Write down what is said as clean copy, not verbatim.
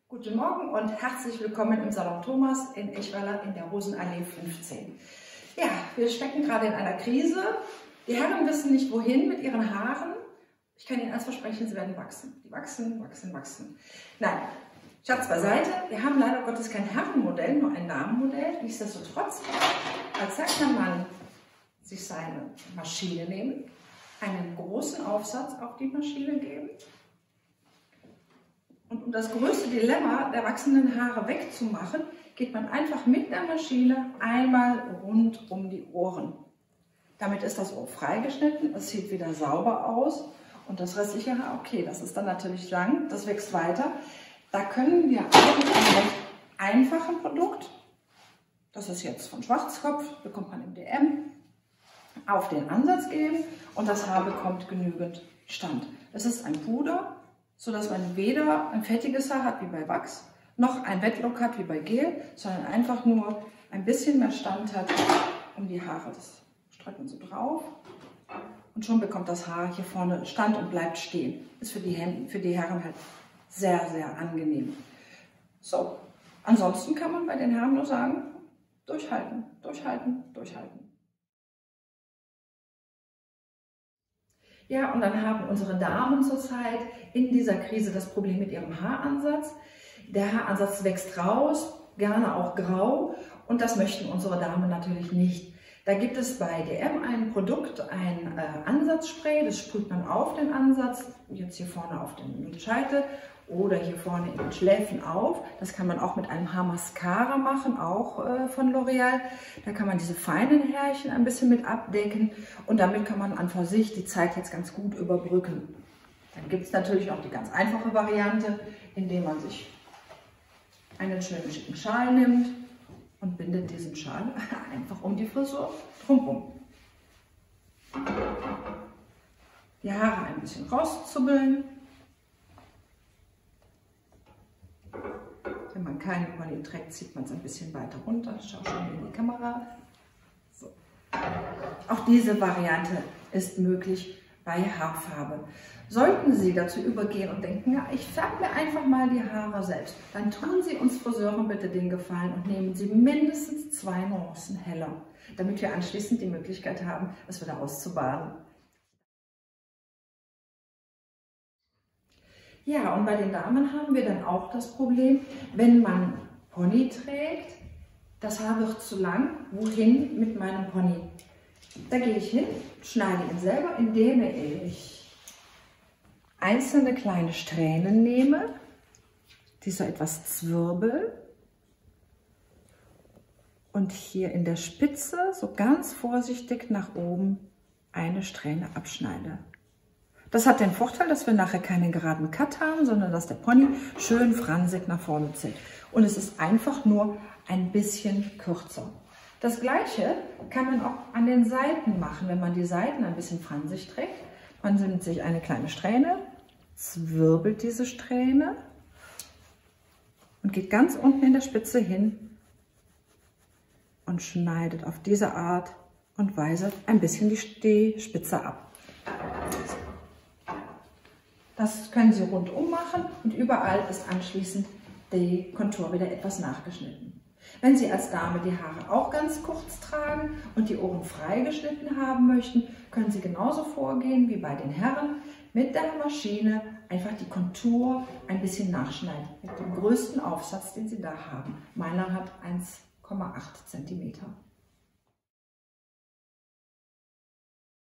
Guten Morgen und herzlich willkommen im Salon Thomas in Echweiler in der Rosenallee 15. Ja, wir stecken gerade in einer Krise. Die Herren wissen nicht wohin mit ihren Haaren. Ich kann Ihnen eins versprechen, sie werden wachsen. Die wachsen, wachsen, wachsen. Nein, Scherz beiseite. Wir haben leider Gottes kein Herrenmodell, nur ein Damenmodell. Nichtsdestotrotz, als Sack kann man sich seine Maschine nehmen, einen großen Aufsatz auf die Maschine geben. Und um das größte Dilemma der wachsenden Haare wegzumachen, geht man einfach mit der Maschine einmal rund um die Ohren. Damit ist das Ohr freigeschnitten, es sieht wieder sauber aus und das restliche Haar, okay, das ist dann natürlich lang, das wächst weiter. Da können wir eigentlich ein recht einfaches Produkt, das ist jetzt von Schwarzkopf, bekommt man im DM, auf den Ansatz geben und das Haar bekommt genügend Stand. Es ist ein Puder, sodass man weder ein fettiges Haar hat wie bei Wachs, noch ein Wetlook hat wie bei Gel, sondern einfach nur ein bisschen mehr Stand hat um die Haare. Das streut man so drauf und schon bekommt das Haar hier vorne Stand und bleibt stehen. Ist für die Herren halt sehr, sehr angenehm. So, ansonsten kann man bei den Herren nur sagen, durchhalten, durchhalten, durchhalten. Ja, und dann haben unsere Damen zurzeit in dieser Krise das Problem mit ihrem Haaransatz. Der Haaransatz wächst raus, gerne auch grau, und das möchten unsere Damen natürlich nicht. Da gibt es bei DM ein Produkt, ein Ansatzspray, das sprüht man auf den Ansatz, jetzt hier vorne auf den Scheitel oder hier vorne in den Schläfen auf. Das kann man auch mit einem Haarmascara machen, auch von L'Oreal. Da kann man diese feinen Härchen ein bisschen mit abdecken und damit kann man an für sich die Zeit jetzt ganz gut überbrücken. Dann gibt es natürlich auch die ganz einfache Variante, indem man sich einen schönen schicken Schal nimmt und bindet diesen Schal einfach um die Frisur drumherum. Die Haare ein bisschen rauszubbeln. Wenn man keinen Pony trägt, zieht man es ein bisschen weiter runter. Schau schon in die Kamera. So. Auch diese Variante ist möglich bei Haarfarbe. Sollten Sie dazu übergehen und denken, ja, ich färbe mir einfach mal die Haare selbst, dann tun Sie uns Friseuren bitte den Gefallen und nehmen Sie mindestens 2 Nuancen heller, damit wir anschließend die Möglichkeit haben, es wieder auszubaden. Ja, und bei den Damen haben wir dann auch das Problem, wenn man Pony trägt, das Haar wird zu lang, wohin mit meinem Pony? Da gehe ich hin, schneide ihn selber, indem ich einzelne kleine Strähnen nehme, die so etwas zwirbel und hier in der Spitze so ganz vorsichtig nach oben eine Strähne abschneide. Das hat den Vorteil, dass wir nachher keinen geraden Cut haben, sondern dass der Pony schön fransig nach vorne zieht. Und es ist einfach nur ein bisschen kürzer. Das Gleiche kann man auch an den Seiten machen, wenn man die Seiten ein bisschen fransig trägt. Man nimmt sich eine kleine Strähne, zwirbelt diese Strähne und geht ganz unten in der Spitze hin und schneidet auf diese Art und Weise ein bisschen die Spitze ab. Das können Sie rundum machen und überall ist anschließend die Kontur wieder etwas nachgeschnitten. Wenn Sie als Dame die Haare auch ganz kurz tragen und die Ohren freigeschnitten haben möchten, können Sie genauso vorgehen wie bei den Herren. Mit der Maschine einfach die Kontur ein bisschen nachschneiden, mit dem größten Aufsatz, den Sie da haben. Meiner hat 1,8 cm.